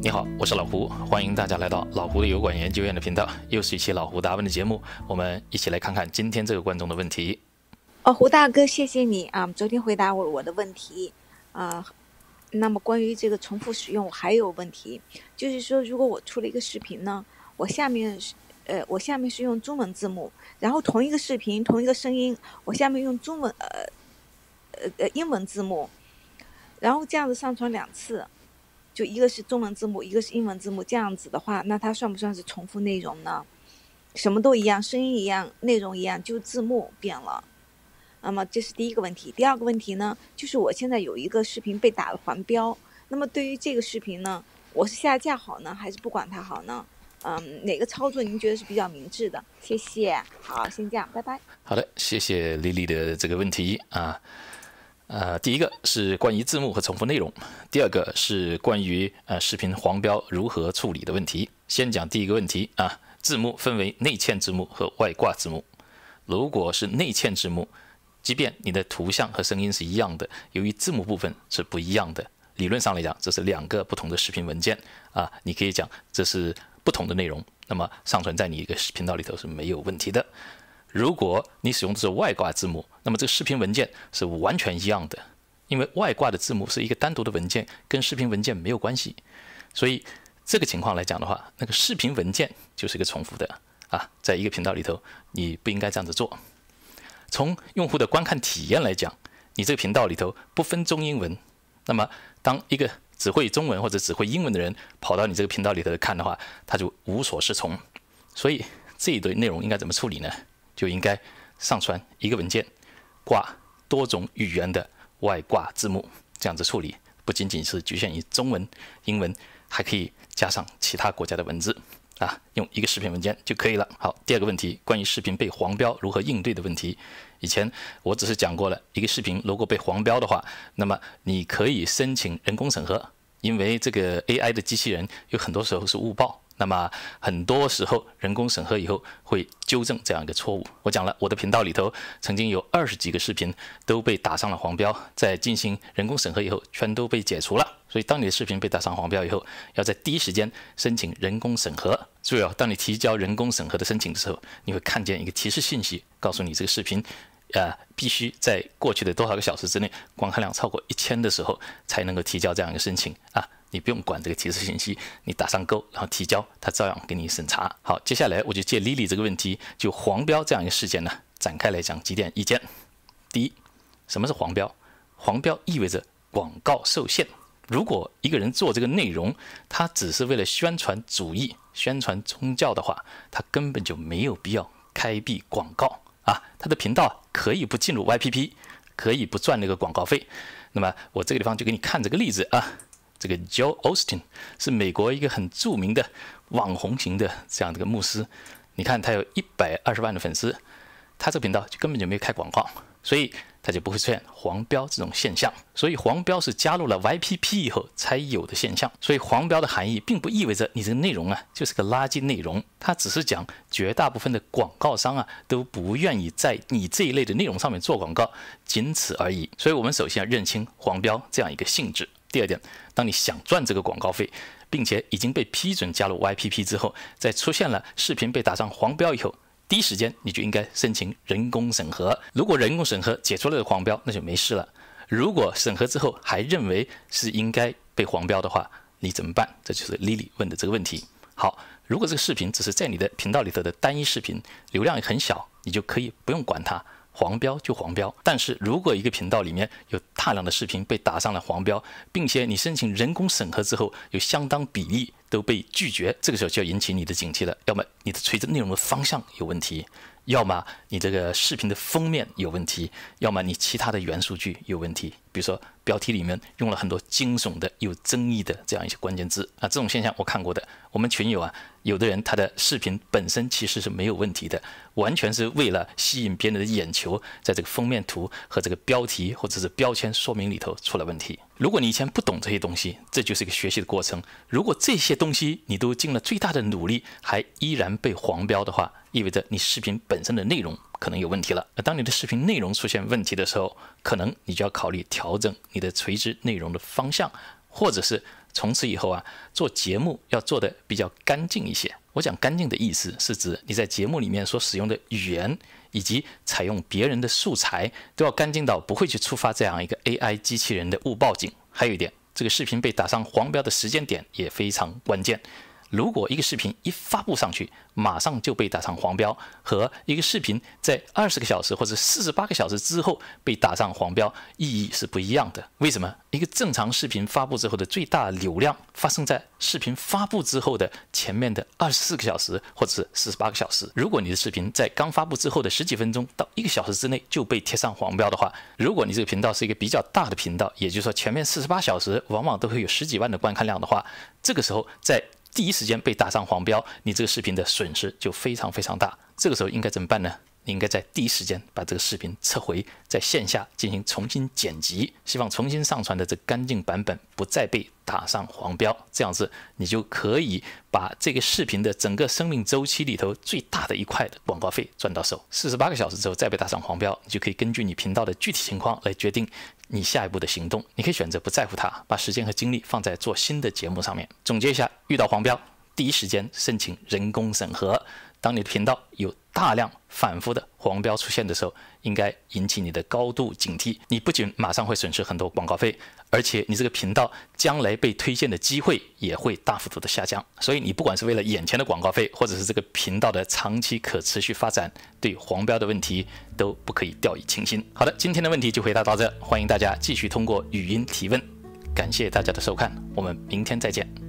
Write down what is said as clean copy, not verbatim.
你好，我是老胡，欢迎大家来到老胡的油管研究院的频道，又是一期老胡答问的节目，我们一起来看看今天这个观众的问题。 胡大哥，谢谢你啊，昨天回答我的问题啊。那么关于这个重复使用，我还有问题，就是说，如果我出了一个视频呢，我下面是用中文字幕，然后同一个视频，同一个声音，我下面用英文字幕，然后这样子上传2次，就一个是中文字幕，一个是英文字幕，这样子的话，那它算不算是重复内容呢？什么都一样，声音一样，内容一样，就字幕变了。那么这是第一个问题。第二个问题呢，就是我现在有一个视频被打了黄标，那么对于这个视频呢，我是下架好呢，还是不管它好呢？哪个操作您觉得是比较明智的？谢谢。好，先这样，拜拜。 好的，谢谢丽丽的这个问题啊。第一个是关于字幕和重复内容，第二个是关于视频黄标如何处理的问题。先讲第一个问题啊，字幕分为内嵌字幕和外挂字幕。如果是内嵌字幕，即便你的图像和声音是一样的，由于字幕部分是不一样的，理论上来讲，这是2个不同的视频文件啊，你可以讲这是不同的内容，那么上传在你一个频道里头是没有问题的。如果你使用的是外挂字幕，那么这个视频文件是完全一样的，因为外挂的字幕是一个单独的文件，跟视频文件没有关系，所以这个情况来讲的话，那个视频文件就是一个重复的啊，在一个频道里头，你不应该这样子做。从用户的观看体验来讲，你这个频道里头不分中英文，那么当一个只会中文或者只会英文的人跑到你这个频道里头看的话，他就无所适从。所以这一堆内容应该怎么处理呢？就应该上传一个文件，挂多种语言的外挂字幕，这样子处理，不仅仅是局限于中文、英文，还可以加上其他国家的文字啊，用一个视频文件就可以了。好，第二个问题，关于视频被黄标如何应对的问题。以前我只是讲过了，一个视频如果被黄标的话，那么你可以申请人工审核，因为这个 AI 的机器人有很多时候是误报。那么很多时候人工审核以后会纠正这样一个错误。我讲了，我的频道里头曾经有20几个视频都被打上了黄标，在进行人工审核以后全都被解除了。所以当你的视频被打上黄标以后，要在第一时间申请人工审核。注意当你提交人工审核的申请的时候，你会看见一个提示信息，告诉你这个视频必须在过去的多少个小时之内观看量超过1000的时候才能够提交这样一个申请啊。你不用管这个提示信息，你打上勾，然后提交，它照样给你审查。好，接下来我就借 Lily 这个问题，就黄标这样一个事件呢，展开来讲几点意见。第一，什么是黄标？黄标意味着广告受限。如果一个人做这个内容，他只是为了宣传主义、宣传宗教的话，他根本就没有必要开辟广告啊。他的频道可以不进入 YPP， 可以不赚那个广告费。那么我这个地方就给你看这个例子啊。这个 Joel Osteen 是美国一个很著名的网红型的这样的一个牧师，你看他有120万的粉丝，他这个频道就根本就没有开广告，所以他就不会出现黄标这种现象。所以黄标是加入了 YPP 以后才有的现象。所以黄标的含义并不意味着你这个内容就是个垃圾内容，它只是讲绝大部分的广告商都不愿意在你这一类的内容上面做广告，仅此而已。所以我们首先要认清黄标这样一个性质。第二点，当你想赚这个广告费，并且已经被批准加入 YPP 之后，在出现了视频被打上黄标以后，第一时间你就应该申请人工审核。如果人工审核解除了黄标，那就没事了。如果审核之后还认为是应该被黄标的话，你怎么办？这就是 Lily 问的这个问题。好，如果这个视频只是在你的频道里头的单一视频，流量也很小，你就可以不用管它。黄标就黄标，但是如果一个频道里面有大量的视频被打上了黄标，并且你申请人工审核之后，有相当比例都被拒绝，这个时候就要引起你的警惕了。要么你的垂直内容的方向有问题，要么你这个视频的封面有问题，要么你其他的元数据有问题，比如说标题里面用了很多惊悚的、有争议的这样一些关键字啊，这种现象我看过的。我们群友有的人他的视频本身其实是没有问题的，完全是为了吸引别人的眼球，在这个封面图和这个标题或者是标签说明里头出了问题。如果你以前不懂这些东西，这就是一个学习的过程。如果这些东西你都尽了最大的努力，还依然被黄标的话，意味着你视频本身的内容可能有问题了。而当你的视频内容出现问题的时候，可能你就要考虑调整你的垂直内容的方向，或者是从此以后啊，做节目要做的比较干净一些。我讲干净的意思是指你在节目里面所使用的语言以及采用别人的素材都要干净到不会去触发这样一个 AI 机器人的误报警。还有一点，这个视频被打上黄标的时间点也非常关键。如果一个视频一发布上去，马上就被打上黄标，和一个视频在20个小时或者48个小时之后被打上黄标，意义是不一样的。为什么？一个正常视频发布之后的最大流量发生在视频发布之后的前面的24个小时或者是48个小时。如果你的视频在刚发布之后的10几分钟到1个小时之内就被贴上黄标的话，如果你这个频道是一个比较大的频道，也就是说前面48小时往往都会有10几万的观看量的话，这个时候在第一时间被打上黄标，你这个视频的损失就非常非常大。这个时候应该怎么办呢？你应该在第一时间把这个视频撤回，在线下进行重新剪辑，希望重新上传的这干净版本不再被打上黄标。这样子你就可以把这个视频的整个生命周期里头最大的一块的广告费赚到手。48个小时之后再被打上黄标，你就可以根据你频道的具体情况来决定你下一步的行动。你可以选择不在乎它，把时间和精力放在做新的节目上面。总结一下，遇到黄标第一时间申请人工审核。当你的频道有大量反复的黄标出现的时候，应该引起你的高度警惕。你不仅马上会损失很多广告费，而且你这个频道将来被推荐的机会也会大幅度的下降。所以你不管是为了眼前的广告费，或者是这个频道的长期可持续发展，对黄标的问题都不可以掉以轻心。好的，今天的问题就回答到这，欢迎大家继续通过语音提问。感谢大家的收看，我们明天再见。